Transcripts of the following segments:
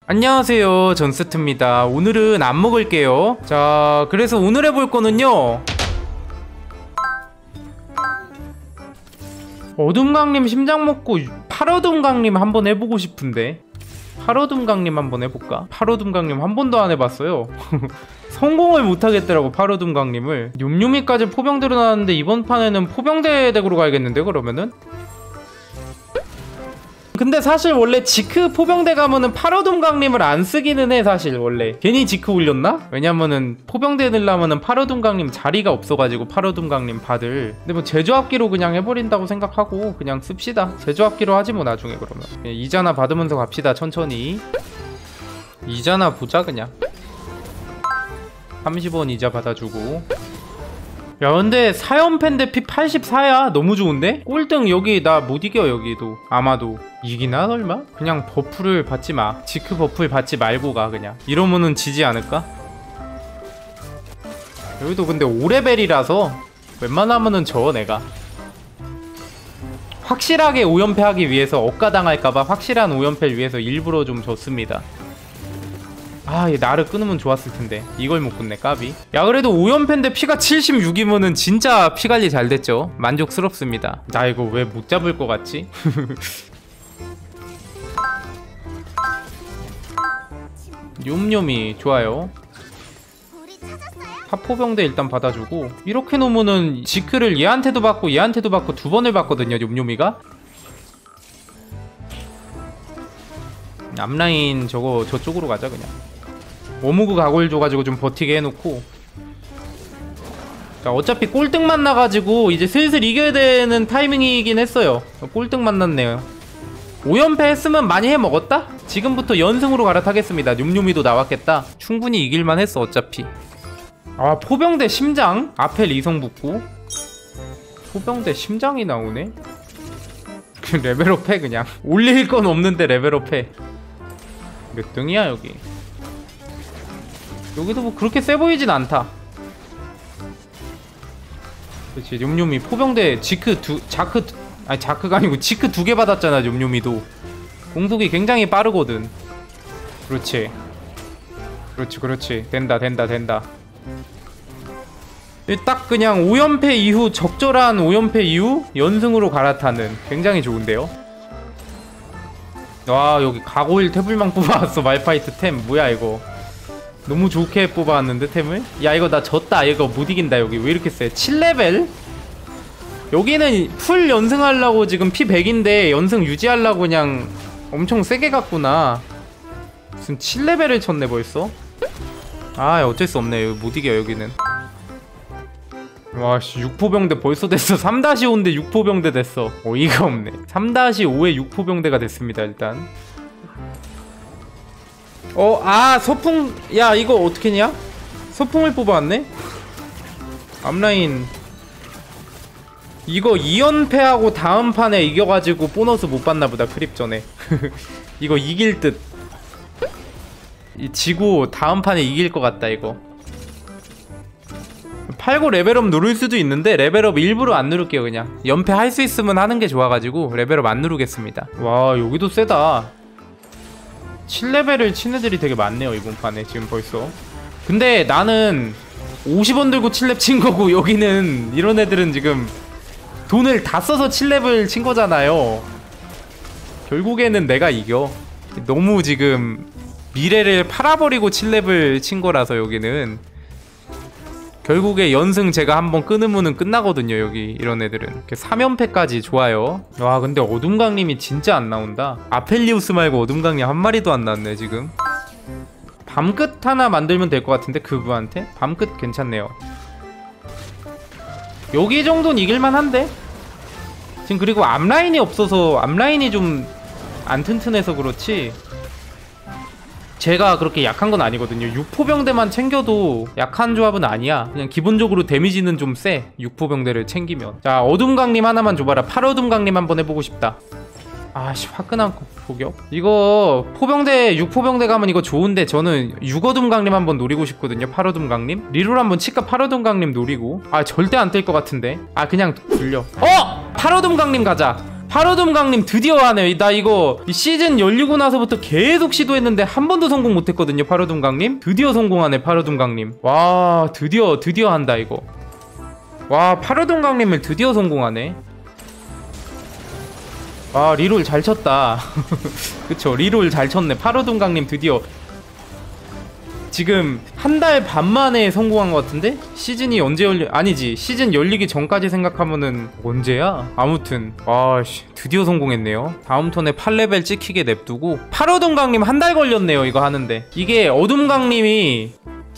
안녕하세요, 전스트입니다. 오늘은 안 먹을게요. 자, 그래서 오늘 해볼 거는요, 어둠강림 심장 먹고 팔어둠강림 한번 해보고 싶은데. 팔어둠강림 한번 해볼까? 팔어둠강림 한 번도 안 해봤어요. 성공을 못하겠더라고, 팔어둠강림을. 뇸뇸이까지 포병대로 나왔는데 이번 판에는 포병대 덱으로 가야겠는데, 그러면은? 근데 사실 원래 지크 포병대 가면은 팔어둠강림을 안 쓰기는 해. 사실 원래 괜히 지크 올렸나? 왜냐면은 포병대 넣으려면은 팔어둠강림 자리가 없어가지고, 팔어둠강림 받을. 근데 뭐 제조합기로 그냥 해버린다고 생각하고 그냥 씁시다. 제조합기로 하지 뭐 나중에. 그러면 이자나 받으면서 갑시다. 천천히 이자나 보자. 그냥 30원 이자 받아주고. 야, 근데 4연패인데 피 84야 너무 좋은데? 꼴등 여기 나 못 이겨. 여기도 아마도 이기나 설마? 그냥 버프를 받지마. 지크 버프를 받지 말고 가. 그냥 이러면은 지지 않을까? 여기도 근데 5레벨이라서 웬만하면은 져. 내가 확실하게 5연패 하기 위해서 억가당할까봐 확실한 5연패를 위해서 일부러 좀 졌습니다. 아, 얘 나를 끊으면 좋았을 텐데 이걸 못 끊네. 까비. 야, 그래도 5연패인데 피가 76이면은 진짜 피관리 잘 됐죠. 만족스럽습니다. 나 이거 왜 못 잡을 것 같지? 뇸뇸이 좋아요. 파포병대 일단 받아주고. 이렇게 놓으면은 지크를 얘한테도 받고 얘한테도 받고 두 번을 받거든요, 뇸뇸이가. 앞라인 저쪽으로 가자. 그냥 워무그 가골 줘가지고 좀 버티게 해놓고. 자, 어차피 꼴등 만나가지고 이제 슬슬 이겨야 되는 타이밍이긴 했어요. 꼴등 만났네요. 5연패 했으면 많이 해먹었다? 지금부터 연승으로 갈아타겠습니다. 뇸뇸이도 나왔겠다. 충분히 이길만 했어 어차피. 아, 포병대 심장? 앞에 리성 붙고 포병대 심장이 나오네? 레벨업 해. 그냥 올릴 건 없는데 레벨업 해. 몇 등이야 여기? 여기도 뭐 그렇게 세 보이진 않다. 그렇지. 뇸뇸이 포병대 자크가 아니고 지크 2개 받았잖아. 뇸뇸이도 공속이 굉장히 빠르거든. 그렇지. 된다. 딱 그냥 5연패 이후, 적절한 5연패 이후 연승으로 갈아타는 굉장히 좋은데요. 와, 여기 가고일 태블망 뽑아왔어. 말파이트 템 뭐야 이거. 너무 좋게 뽑아왔는데 템을. 야, 이거 나 졌다. 이거 못 이긴다. 여기 왜 이렇게 세? 7레벨? 여기는 풀 연승하려고 지금 피 100인데 연승 유지하려고 그냥 엄청 세게 갔구나. 무슨 7레벨을 쳤네 벌써. 아, 어쩔 수 없네. 여기 못 이겨 여기는. 와씨, 6포병대 벌써 됐어. 3-5인데 6포병대 됐어. 어이가 없네. 3-5에 6포병대가 됐습니다. 일단 서풍. 야, 이거 어떡했냐? 서풍을 뽑아왔네? 앞라인 이거 2연패하고 다음 판에 이겨가지고 보너스 못 받나보다. 크립 전에. 이거 이길 듯. 지고 다음 판에 이길 것 같다 이거. 8고 레벨업 누를 수도 있는데 레벨업 일부러 안 누를게요. 그냥 연패 할 수 있으면 하는 게 좋아가지고 레벨업 안 누르겠습니다. 와, 여기도 세다. 7레벨을 친 애들이 되게 많네요 이번 판에 지금 벌써. 근데 나는 50원 들고 7렙 친 거고, 여기는 이런 애들은 지금 돈을 다 써서 7렙을 친 거잖아요. 결국에는 내가 이겨. 너무 지금 미래를 팔아버리고 7렙을 친 거라서 여기는 결국에 연승 제가 한번 끊으면은 끝나거든요. 여기 이런 애들은 3연패까지 좋아요. 와, 근데 어둠강림이 진짜 안 나온다. 아펠리우스 말고 어둠강림 한 마리도 안 나왔네 지금. 밤끝 하나 만들면 될 것 같은데 그부한테? 밤끝 괜찮네요. 여기 정도는 이길만 한데 지금. 그리고 앞라인이 없어서, 앞라인이 좀 안 튼튼해서 그렇지 제가 그렇게 약한 건 아니거든요. 6포병대만 챙겨도 약한 조합은 아니야. 그냥 기본적으로 데미지는 좀 세. 6포병대를 챙기면. 자, 어둠강림 하나만 줘봐라. 팔어둠강림 한번 해보고 싶다. 아씨, 화끈한 포격. 이거 포병대 6포병대 가면 이거 좋은데 저는 6어둠강림 한번 노리고 싶거든요. 8어둠강림 리롤 한번 칠까. 8어둠강림 노리고. 아, 절대 안 뜰 것 같은데. 아, 그냥 굴려. 8어둠강림 가자. 파로둠강님 드디어 하네. 나 이거 시즌 열리고 나서부터 계속 시도했는데 한 번도 성공 못했거든요. 파로둠강님 드디어 성공하네. 파로둠강님 와 드디어 한다 이거. 와 파로둠강님을 드디어 성공하네. 아 리롤 잘 쳤다. 그쵸 리롤 잘 쳤네. 파로둠강님 드디어 지금 한 달 반 만에 성공한 것 같은데? 시즌이 언제 아니지 시즌 열리기 전까지 생각하면은 언제야? 아무튼 아씨 드디어 성공했네요. 다음 턴에 8레벨 찍히게 냅두고 파로둠강님 한 달 걸렸네요 이거 하는데. 이게 어둠강님이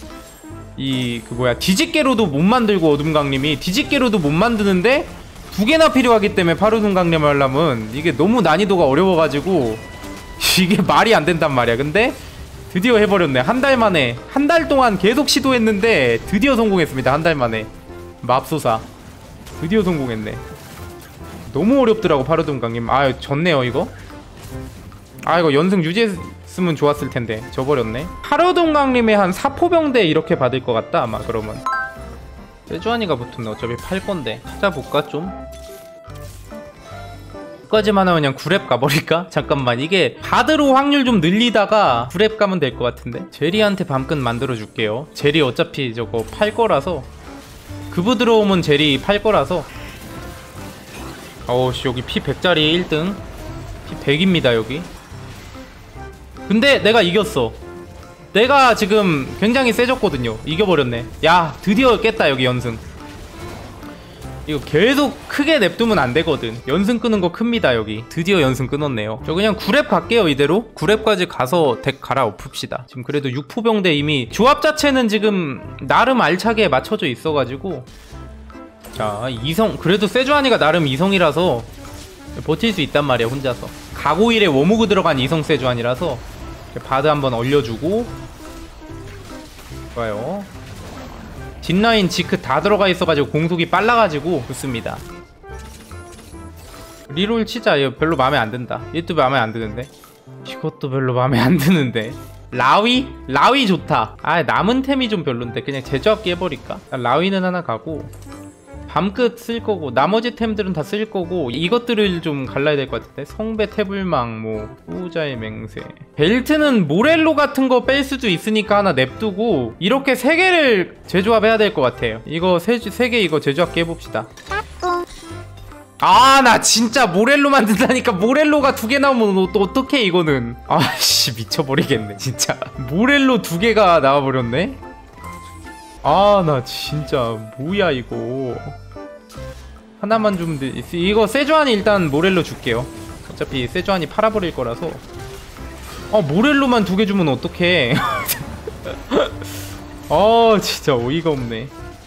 뒤집개로도 못 만들고 어둠강님이 뒤집개로도 못 만드는데 2개나 필요하기 때문에 파로둠강님 하려면 이게 너무 난이도가 어려워가지고 이게 말이 안 된단 말이야. 근데 드디어 해버렸네. 한 달 만에. 한 달 동안 계속 시도했는데 드디어 성공했습니다. 한 달 만에. 맙소사 드디어 성공했네. 너무 어렵더라고 파로둠강님. 아 졌네요 이거. 아 이거 연승 유지했으면 좋았을 텐데 져버렸네. 파로둠강님의 한 4포병대 이렇게 받을 것 같다 아마. 그러면 세주환이가 붙었네. 어차피 팔 건데 찾아볼까 좀? 까지만 하면 그냥 9렙 가버릴까? 잠깐만 이게 바드로 확률 좀 늘리다가 9렙 가면 될 것 같은데. 제리한테 밤끝 만들어줄게요. 제리 어차피 저거 팔 거라서. 그부 들어오면 제리 팔 거라서. 어우씨 여기 피 100짜리 1등 피 100입니다 여기. 근데 내가 이겼어. 내가 지금 굉장히 세졌거든요. 이겨버렸네. 야 드디어 깼다 여기 연승. 이거 계속 크게 냅두면 안 되거든. 연승 끄는 거 큽니다 여기. 드디어 연승 끊었네요. 저 그냥 9렙 갈게요 이대로. 9렙까지 가서 덱 갈아엎읍시다. 지금 그래도 6포병대 이미 조합 자체는 지금 나름 알차게 맞춰져 있어가지고. 자 이성 그래도 세주환이가 나름 이성이라서 버틸 수 있단 말이야 혼자서. 가고일에 워무그 들어간 이성 세주환이라서 바드 한번 얼려주고. 좋아요. 뒷라인 지크 다 들어가 있어가지고 공속이 빨라가지고 좋습니다. 리롤 치자. 이거 별로 마음에 안 든다. 이것도 마음에 안 드는데. 이것도 별로 마음에 안 드는데. 라위? 라위 좋다. 아 남은 템이 좀 별론데 그냥 제조합기 해버릴까? 라위는 하나 가고 밤끝 쓸 거고 나머지 템들은 다 쓸 거고 이것들을 좀 갈라야 될 것 같은데. 성배 태블망 뭐 후자의 맹세. 벨트는 모렐로 같은 거 뺄 수도 있으니까 하나 냅두고 이렇게 3개를 제조합해야 될 것 같아요. 이거 3개 이거 제조합기 해봅시다. 아 나 진짜 모렐로 만든다니까. 모렐로가 2개 나오면 또 어떡해 이거는. 아씨 미쳐버리겠네 진짜. 모렐로 2개가 나와버렸네. 아 나 진짜 뭐야 이거. 하나만 주면 돼. 이거 세주환이 일단 모렐로 줄게요. 어차피 세주환이 팔아버릴 거라서. 모렐로만 2개 주면 어떡해. 진짜 어이가 없네.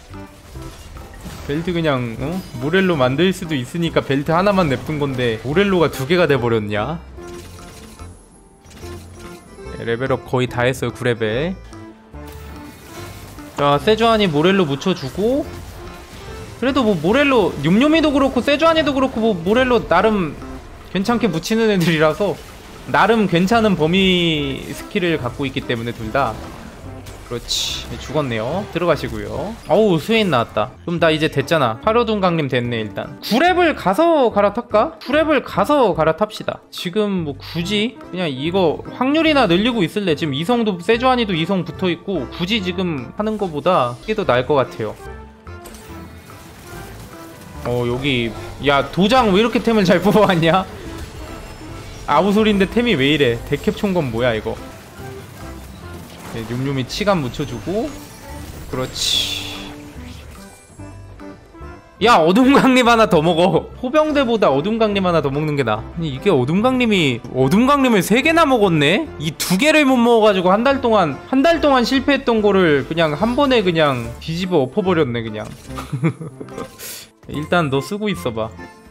벨트 그냥 모렐로 만들 수도 있으니까 벨트 하나만 냅둔 건데 모렐로가 2개가 돼버렸냐. 레벨업 거의 다 했어요. 9레벨. 자 세주환이 모렐로 묻혀주고. 그래도 뭐 모렐로 뇸뇸이도 그렇고 세주환이도 그렇고 뭐 모렐로 나름 괜찮게 묻히는 애들이라서 나름 괜찮은 범위 스킬을 갖고 있기 때문에 둘 다. 그렇지 죽었네요. 들어가시고요. 어우 스웨인 나왔다. 그럼 나 이제 됐잖아. 파로둠강님 됐네. 일단 9렙을 가서 갈아탈까? 9렙을 가서 갈아탑시다. 지금 뭐 굳이 그냥 이거 확률이나 늘리고 있을래. 지금 이성도 세주환이도 이성 붙어있고 굳이 지금 하는 거보다 이게 더 나을 것 같아요. 여기 야 도장 왜 이렇게 템을 잘 뽑아왔냐? 아우솔인데 템이 왜 이래. 데캡 총건 뭐야 이거. 네, 뇸뇸이 치감 묻혀주고. 그렇지. 야 어둠강림 하나 더 먹어. 호병대보다 어둠강림 하나 더 먹는 게 나아. 아니 이게 어둠강림을 3개나 먹었네? 이 2개를 못 먹어가지고 한 달 동안 실패했던 거를 그냥 한 번에 그냥 뒤집어 엎어버렸네 그냥. 일단 너 쓰고 있어봐.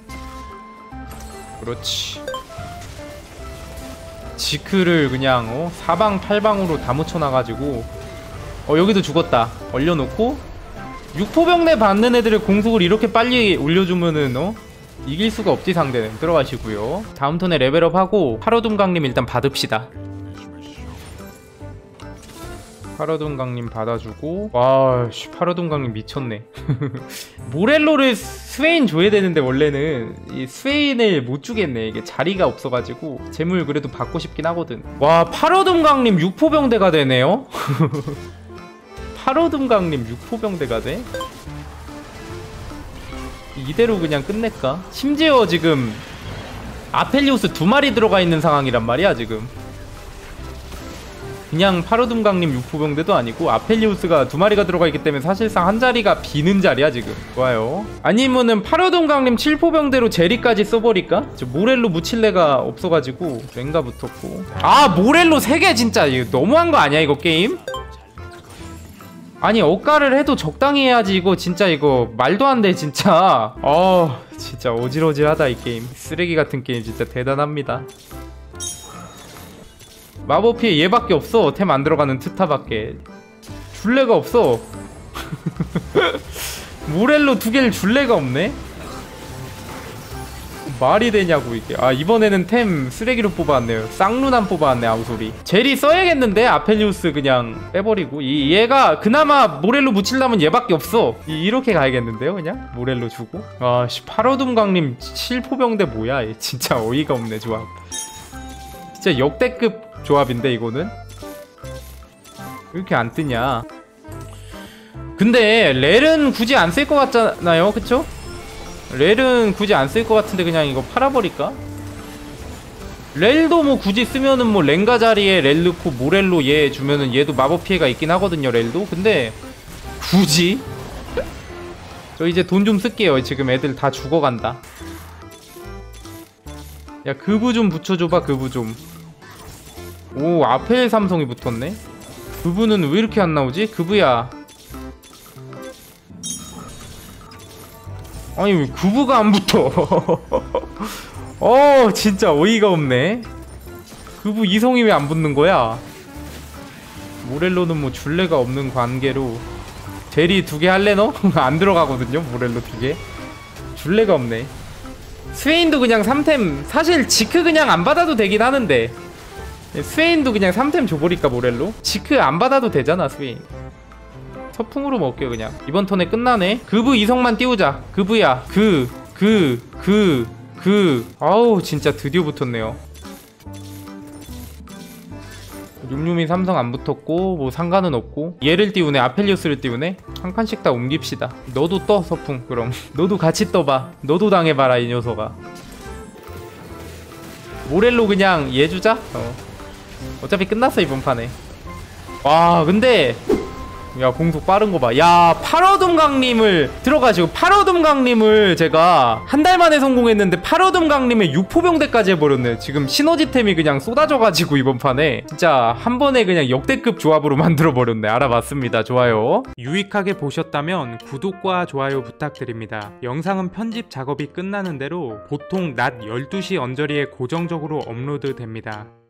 그렇지. 지크를 그냥 사방 팔방으로 다 묻혀놔가지고. 여기도 죽었다. 얼려놓고 6포병대 받는 애들의 공속을 이렇게 빨리 올려주면은 이길 수가 없지 상대는. 들어가시고요. 다음 턴에 레벨업하고 파로둠강님 일단 받읍시다. 파라둔강님 받아주고. 와 씨, 파라둔강님 미쳤네. 모렐로를 스웨인 줘야 되는데 원래는 이 스웨인을 못 주겠네. 이게 자리가 없어가지고 재물 그래도 받고 싶긴 하거든. 와 파라둔강님 6포병대가 되네요. 파라둔강님 6포병대가 돼? 이대로 그냥 끝낼까? 심지어 지금 아펠리우스 2마리 들어가 있는 상황이란 말이야 지금. 그냥 파라둔강님 6포병대도 아니고 아펠리우스가 2마리가 들어가 있기 때문에 사실상 한 자리가 비는 자리야 지금. 좋아요. 아니면은 파라둔강님 7포병대로 제리까지 써버릴까? 저 모렐로 무칠레가 없어가지고 랭가 붙었고. 아 모렐로 3개 진짜 이거 너무한 거 아니야 이거 게임? 아니 억가를 해도 적당히 해야지. 이거 진짜 이거 말도 안 돼 진짜. 진짜 어질어질하다 이 게임. 쓰레기 같은 게임 진짜 대단합니다. 마법 피해 얘밖에 없어. 템 안 들어가는 트타밖에. 줄레가 없어. 모렐로 2개를 줄레가 없네? 말이 되냐고 이게. 아 이번에는 템 쓰레기로 뽑아왔네요. 쌍루난 뽑아왔네 아우소리. 제리 써야겠는데 아펠리우스 그냥 빼버리고. 얘가 그나마 모렐로 묻히려면 얘밖에 없어. 이렇게 가야겠는데요 그냥? 모렐로 주고. 아씨 파라둔강님 7포병대 뭐야 얘. 진짜 어이가 없네 조합. 진짜 역대급 조합인데 이거는? 왜 이렇게 안 뜨냐. 근데 렐은 굳이 안 쓸 것 같잖아요 그쵸? 렐은 굳이 안 쓸 것 같은데 그냥 이거 팔아버릴까? 렐도 뭐 굳이 쓰면은 뭐 랭가 자리에 렐 넣고 모렐로 얘 주면은 얘도 마법 피해가 있긴 하거든요 렐도. 근데 굳이? 저 이제 돈 좀 쓸게요. 지금 애들 다 죽어간다. 야 그부 좀 붙여줘봐 그부 좀. 오 아펠 삼성이 붙었네. 그부는 왜 이렇게 안 나오지? 그부야. 아니 왜 그부가 안 붙어. 진짜 어이가 없네. 그부 이성이 왜 안 붙는 거야? 모렐로는 뭐 줄레가 없는 관계로 제리 2개 할래 너? 안 들어가거든요 모렐로 2개. 줄레가 없네. 스웨인도 그냥 3템 사실 지크 그냥 안 받아도 되긴 하는데 스웨인도 그냥 3템 줘버릴까 모렐로? 지크 안 받아도 되잖아 스웨인. 서풍으로 먹을게요 그냥. 이번 턴에 끝나네. 그부 이성만 띄우자. 그부야 아우 진짜 드디어 붙었네요. 룸룸이 삼성 안 붙었고 뭐 상관은 없고. 얘를 띄우네. 아펠리우스를 띄우네. 한 칸씩 다 옮깁시다. 너도 떠 서풍 그럼. 너도 같이 떠봐. 너도 당해봐라 이 녀석아. 모렐로 그냥 얘 주자. 어차피 끝났어 이번 판에. 와 근데 야 공속 빠른 거 봐. 야 파라둔강님을 들어가지고 파라둔강님을 제가 한 달 만에 성공했는데 파라둔강님의 6포병대까지 해버렸네. 지금 시너지템이 그냥 쏟아져가지고 이번 판에 진짜 한 번에 그냥 역대급 조합으로 만들어버렸네. 알아봤습니다. 좋아요. 유익하게 보셨다면 구독과 좋아요 부탁드립니다. 영상은 편집 작업이 끝나는 대로 보통 낮 12시 언저리에 고정적으로 업로드 됩니다.